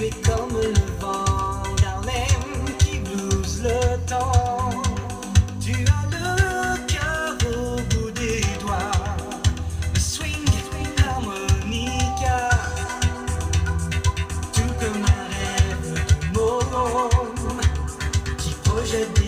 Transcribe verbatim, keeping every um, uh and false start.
es comme le vent d'Harlem qui blouse le temps. Tu as le cœur au bout des doigts, le swing harmonica, tout comme un rêve de môme qui projette